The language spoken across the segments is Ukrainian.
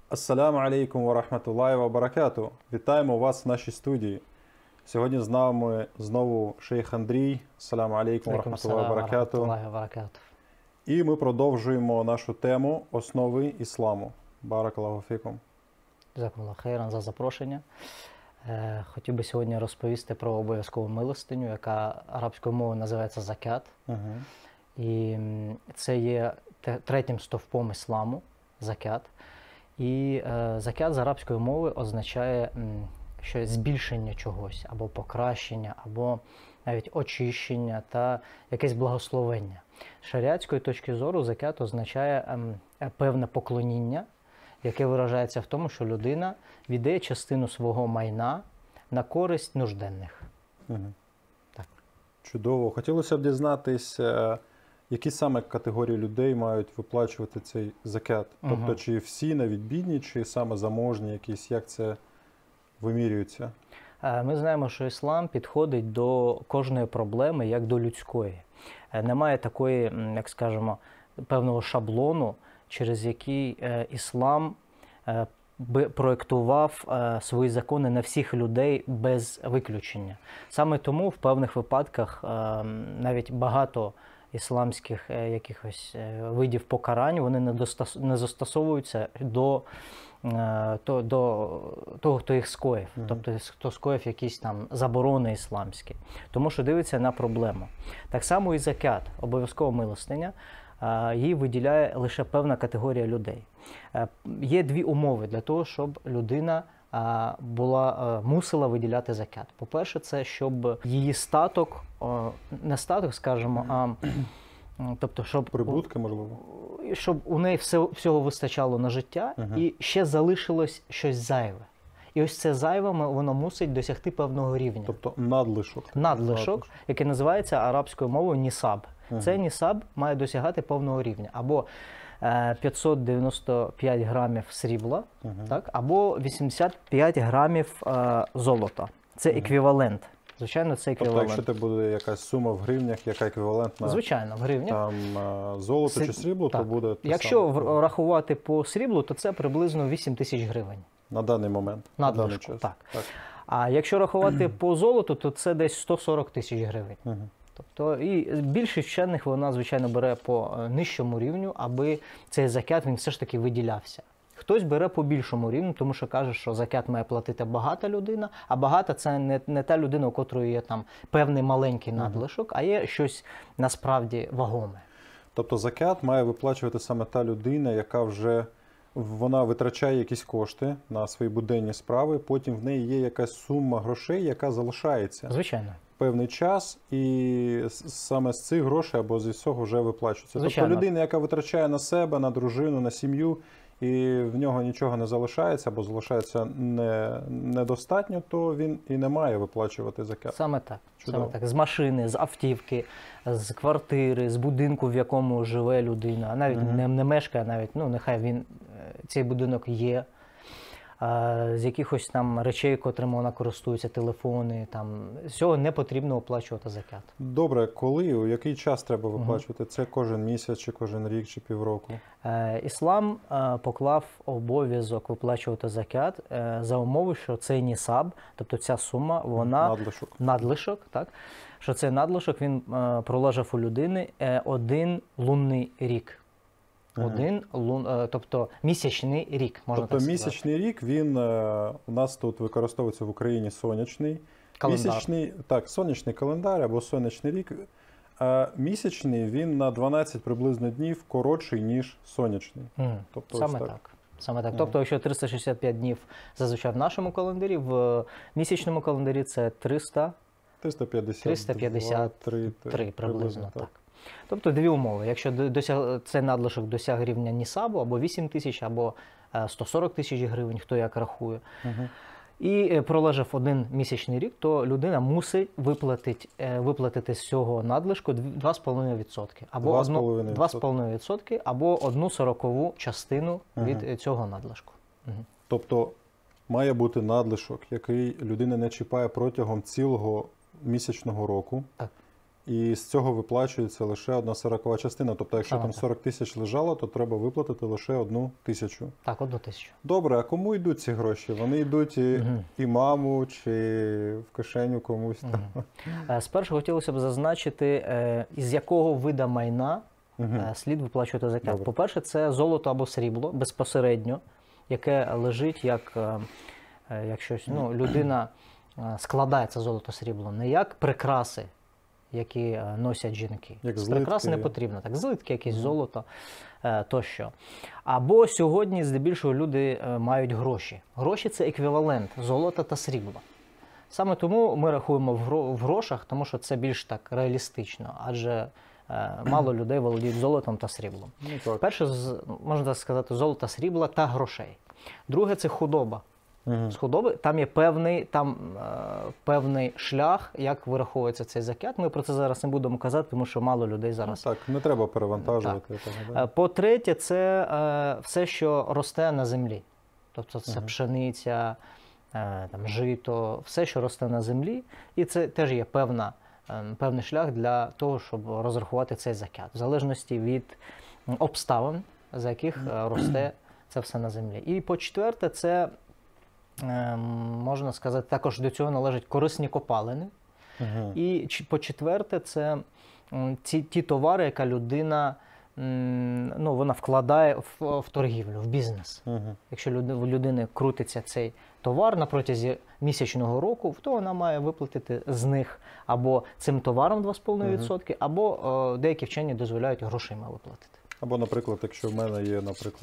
Ассаляму алейкум ва рахматуллахі ва баракату. Вітаємо вас в нашій студії. Сьогодні з нами знову шейх Андрій. Ассаляму алейкум ва рахматуллахі ва баракату. І ми продовжуємо нашу тему «Основи ісламу». Баракаллаху фікум. Джазакумуллаху хейран за запрошення. Хотів би сьогодні розповісти про обов'язкову милостиню, яка арабською мовою називається закят. І це є третім стовпом ісламу, закят. І закят з арабської мови означає що збільшення чогось, або покращення, або навіть очищення та якесь благословення. З шаріатської точки зору закят означає певне поклоніння, яке виражається в тому, що людина віддає частину свого майна на користь нужденних. Так. Чудово. Хотілося б дізнатися, які саме категорії людей мають виплачувати цей закят? Тобто, чи всі навіть бідні, чи саме заможні якісь, як це вимірюється? Ми знаємо, що іслам підходить до кожної проблеми як до людської. Немає такої, як скажемо, певного шаблону, через який іслам проєктував свої закони на всіх людей без виключення. Саме тому в певних випадках навіть багато ісламських якихось видів покарань, вони не застосовуються до того, хто їх скоїв, тобто хто скоїв якісь там заборони ісламські, тому що дивиться на проблему. Так само і закят, обов'язкова милостиня, її виділяє лише певна категорія людей. Є дві умови для того, щоб людина мусила виділяти закят. По-перше, це щоб її статок, не статок, скажімо, тобто, щоб прибутки, можливо, щоб у неї всього вистачало на життя і ще залишилось щось зайве. І ось це зайве, воно мусить досягти певного рівня. Тобто надлишок. Надлишок, який називається арабською мовою нісаб. Цей нісаб має досягати певного рівня. Або 595 грамів срібла, так, або 85 грамів золота. Це еквівалент. Звичайно, це еквівалент. Тобто, якщо це буде якась сума в гривнях, яка еквівалентна, звичайно, в гривнях, там золото чи срібло, то буде те якщо рахувати по сріблу, то це приблизно 8 тисяч гривень. На даний момент. Надлишку, так. А якщо рахувати по золоту, то це десь 140 тисяч гривень. Тобто, і більшість вчених, вона, звичайно, бере по нижчому рівню, аби цей закят, він все ж таки виділявся. Хтось бере по більшому рівню, тому що каже, що закят має платити багата людина, а багата – це не та людина, у котрої є там певний маленький надлишок, а є щось насправді вагоме. Тобто закят має виплачувати саме та людина, яка вже вона витрачає якісь кошти на свої буденні справи, потім в неї є якась сума грошей, яка залишається. Звичайно. Певний час, і саме з цих грошей або з цього вже виплачується. Звичайно. Тобто людина, яка витрачає на себе, на дружину, на сім'ю, і в нього нічого не залишається, або залишається недостатньо, то він і не має виплачувати закят. Саме так. Чудово. Саме так. З машини, з автівки, з квартири, з будинку, в якому живе людина, а навіть не мешкає, навіть, нехай цей будинок є, з якихось там речей, котрими вона користується, телефони, з цього не потрібно оплачувати закят. Добре, коли, у який час треба виплачувати? Це кожен місяць, чи кожен рік, чи півроку? Іслам поклав обов'язок виплачувати закят за умови, що цей нісаб, тобто ця сума, вона надлишок, так? Що цей надлишок, він пролежав у людини один лунний рік. Тобто місячний рік, можна так сказати. Місячний рік, він у нас тут використовується в Україні сонячний. Календар. Сонячний календар або сонячний рік. Місячний, він на 12 приблизно днів коротший, ніж сонячний. Тобто, Саме так. Тобто, якщо 365 днів зазвичай в нашому календарі, в місячному календарі це 353 приблизно, так. Тобто дві умови. Якщо цей надлишок досяг рівня нісабу, або 8 тисяч, або 140 тисяч гривень, хто як рахує, і пролежав один місячний рік, то людина мусить виплатити з цього надлишку 2,5%. Або 2,5%, або 1/40 частину від цього надлишку. Тобто має бути надлишок, який людина не чіпає протягом цілого місячного року. Так. і з цього виплачується лише 1/40 частина. Тобто, якщо там 40 тисяч лежало, то треба виплатити лише 1 тисячу. Так, 1 тисячу. Добре, а кому йдуть ці гроші? Вони йдуть імаму чи в кишеню комусь? Спершу хотілося б зазначити, із якого вида майна слід виплачувати закат. По-перше, це золото або срібло безпосередньо, яке лежить як щось, людина складає це золото-срібло не як прикраси, які носять жінки. З прикрас не потрібно. Так, злитки, якесь золото тощо. Або сьогодні здебільшого люди мають гроші. Гроші – це еквівалент золота та срібла. Саме тому ми рахуємо в грошах, тому що це більш так реалістично, адже мало людей володіють золотом та сріблом. Перше, можна так сказати, золото, срібла та грошей. Друге – це худоба. З худоби там є певний шлях, як вираховується цей закят. Ми про це зараз не будемо казати, тому що мало людей зараз. Так, не треба перевантажувати. По-третє, це все, що росте на землі. Тобто це пшениця, жито, все, що росте на землі. І це теж є певний шлях для того, щоб розрахувати цей закят, в залежності від обставин, за яких росте це все на землі. І по-четверте, це, можна сказати, також до цього належать корисні копалини. І по-четверте, це ті товари, яка людина вона вкладає в торгівлю, в бізнес. Якщо в людини крутиться цей товар на протязі місячного року, то вона має виплатити з них або цим товаром 2,5%, або деякі вчені дозволяють грошима виплатити. Або, наприклад, якщо в мене є,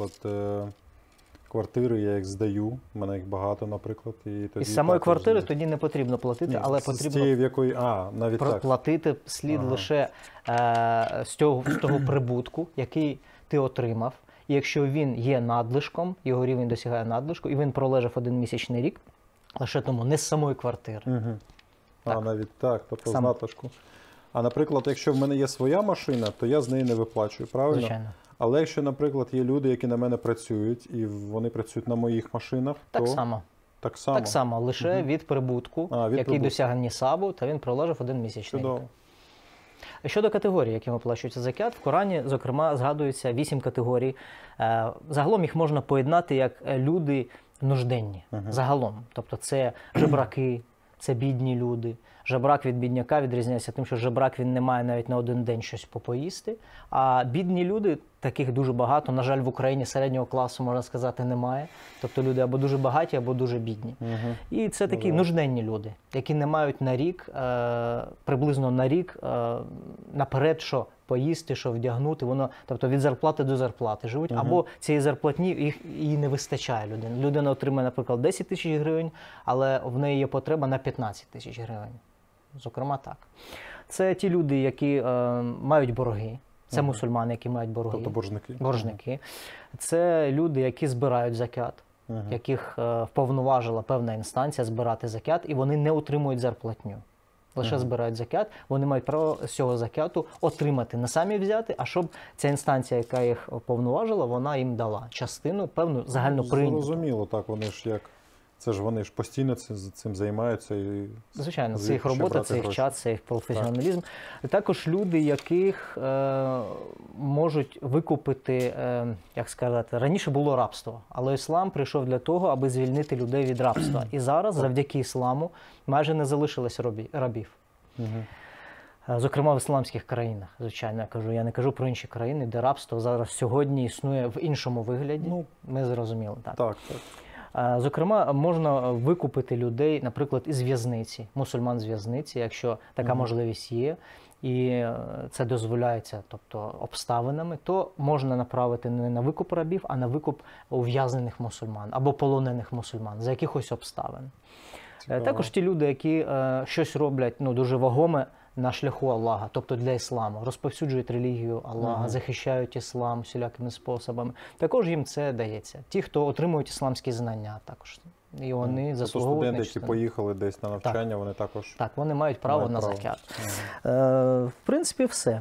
квартири, я їх здаю, в мене їх багато, наприклад. Із самої квартири тоді не потрібно платити, але потрібно платити слід лише з того прибутку, який ти отримав. І якщо він є надлишком, його рівень досягає надлишку, і він пролежав 1 місячний рік, лише тому не з самої квартири. Навіть так, тобто з надлишку. А, наприклад, якщо в мене є своя машина, то я з неї не виплачую, правильно? Звичайно. Але якщо, наприклад, є люди, які на мене працюють, і вони працюють на моїх машинах, так то… само. Так само, лише від прибутку, який досягне нісабу, та він пролежав 1 місячний рік. Щодо категорій, яким оплачується закят, в Корані, зокрема, згадується 8 категорій. Загалом їх можна поєднати як люди нужденні. Загалом. Тобто це жебраки, це бідні люди. Жебрак від бідняка відрізняється тим, що жебрак він не має навіть на один день щось попоїсти. А бідні люди, таких дуже багато, на жаль, в Україні середнього класу, можна сказати, немає. Тобто люди або дуже багаті, або дуже бідні. І це такі нужденні люди, які не мають на рік, приблизно на рік, наперед, що поїсти, що вдягнути. Тобто від зарплати до зарплати живуть, або цієї зарплатні їй не вистачає людини. Людина отримує, наприклад, 10 тисяч гривень, але в неї є потреба на 15 тисяч гривень. Зокрема, так. Це ті люди, які мають борги. Це мусульмани, які мають борги. Тобто боржники. Боржники. Це люди, які збирають закят, яких вповноважила певна інстанція збирати закят, і вони не отримують зарплатню. Лише збирають закят, вони мають право з цього закяту отримати, не самі взяти, а щоб ця інстанція, яка їх повноважила, вона їм дала частину, певну загально прийняту. Зрозуміло, так, вони ж як… Це ж вони ж постійно цим займаються. Звичайно, це їх робота, це їх час, це їх професіоналізм. Також люди, яких можуть викупити, як сказати, раніше було рабство, але іслам прийшов для того, аби звільнити людей від рабства. І зараз, завдяки ісламу, майже не залишилось рабів. Зокрема, в ісламських країнах, звичайно, я не кажу про інші країни, де рабство зараз сьогодні існує в іншому вигляді. Ми зрозуміли. Так. Зокрема, можна викупити людей, наприклад, із в'язниці, мусульман з в'язниці, якщо така можливість є, і це дозволяється, тобто обставинами, то можна направити не на викуп рабів, а на викуп ув'язнених мусульман або полонених мусульман за якихось обставин. Цікаво. Також ті люди, які щось роблять дуже вагоме на шляху Аллаха, тобто для ісламу, розповсюджують релігію Аллаха, захищають іслам всілякими способами. Також їм це дається. Ті, хто отримують ісламські знання також. І вони заслуговують. Тобто студенти, які поїхали десь на навчання, вони також… Так, вони мають право на закят. В принципі, все.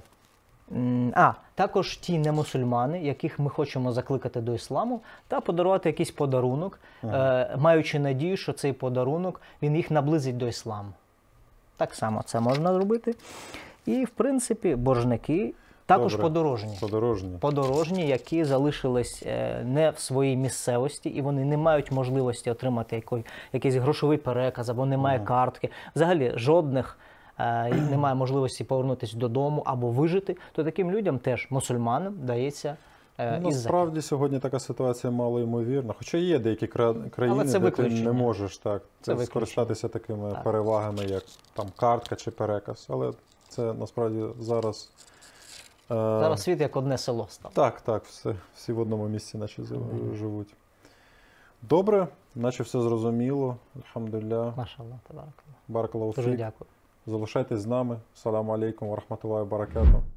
Також ті немусульмани, яких ми хочемо закликати до ісламу, та подарувати якийсь подарунок, маючи надію, що цей подарунок, він їх наблизить до ісламу. Так само це можна зробити. І, в принципі, боржники також Добре. подорожні, які залишились не в своїй місцевості, і вони не мають можливості отримати якийсь грошовий переказ, або немає картки. Взагалі, жодних немає можливості повернутися додому або вижити, то таким людям теж, мусульманам, дається насправді сьогодні така ситуація мало ймовірна. Хоча є деякі країни, де ти не можеш скористатися такими перевагами, як там картка чи переказ. Але це насправді зараз... Зараз світ як одне село став. Так, всі в одному місці наче живуть. Добре, наче все зрозуміло. Альхамдулілlah. Машаллах, табаракаллах. Баракаллаху фік. Дуже дякую. Залишайтесь з нами. Саламу алейкум ва рахматуллахі ва баракатух.